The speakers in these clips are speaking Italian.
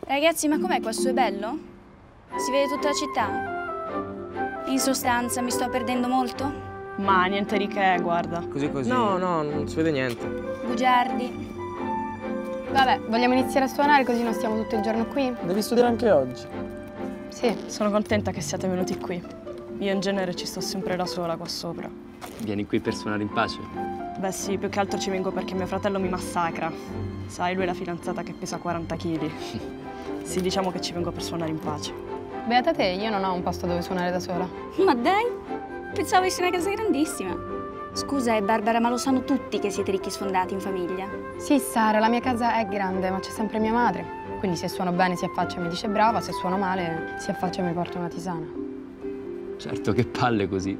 Ragazzi, ma com'è questo? È bello? Si vede tutta la città? In sostanza, mi sto perdendo molto? Ma niente di che, guarda. Così così. No, non si vede niente. Bugiardi. Vabbè, vogliamo iniziare a suonare così non stiamo tutto il giorno qui? Devi studiare anche oggi. Sì. Sono contenta che siate venuti qui. Io in genere ci sto sempre da sola qua sopra. Vieni qui per suonare in pace? Beh sì, più che altro ci vengo perché mio fratello mi massacra. Sai, lui è la fidanzata che pesa 40 kg. Sì, diciamo che ci vengo per suonare in pace. Beata te, io non ho un posto dove suonare da sola. Ma dai, pensavo avessi una casa grandissima. Scusa, Barbara, ma lo sanno tutti che siete ricchi sfondati in famiglia? Sì, Sara, la mia casa è grande, ma c'è sempre mia madre. Quindi se suono bene si affaccia e mi dice brava, se suono male si affaccia e mi porta una tisana. Certo, che palle così.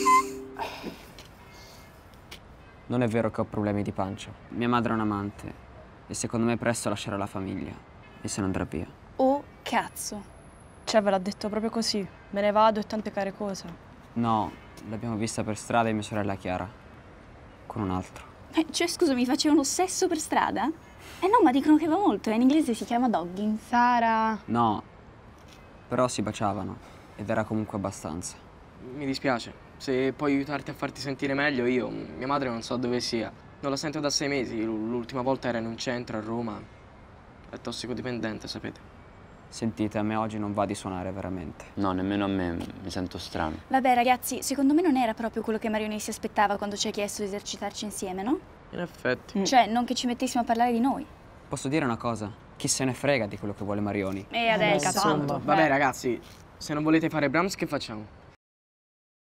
Non è vero che ho problemi di pancia. Mia madre è un amante e secondo me presto lascerà la famiglia e se ne andrà via. Oh, cazzo. Cioè, ve l'ha detto proprio così. Me ne vado e tante care cose. No, l'abbiamo vista per strada e mia sorella Chiara. Con un altro. Cioè, scusami, facevano sesso per strada? No, ma dicono che va molto, in inglese si chiama dogging. Sara... No, però si baciavano ed era comunque abbastanza. Mi dispiace. Se puoi aiutarti a farti sentire meglio, io, mia madre non so dove sia. Non la sento da 6 mesi. L'ultima volta era in un centro a Roma. È tossicodipendente, sapete. Sentite, a me oggi non va di suonare veramente. No, nemmeno a me, mi sento strano. Vabbè, ragazzi, secondo me non era proprio quello che Marioni si aspettava quando ci ha chiesto di esercitarci insieme, no? In effetti. Cioè, non che ci mettessimo a parlare di noi. Posso dire una cosa? Chi se ne frega di quello che vuole Marioni? E adesso... Santo. Vabbè, ragazzi, se non volete fare Brahms, che facciamo?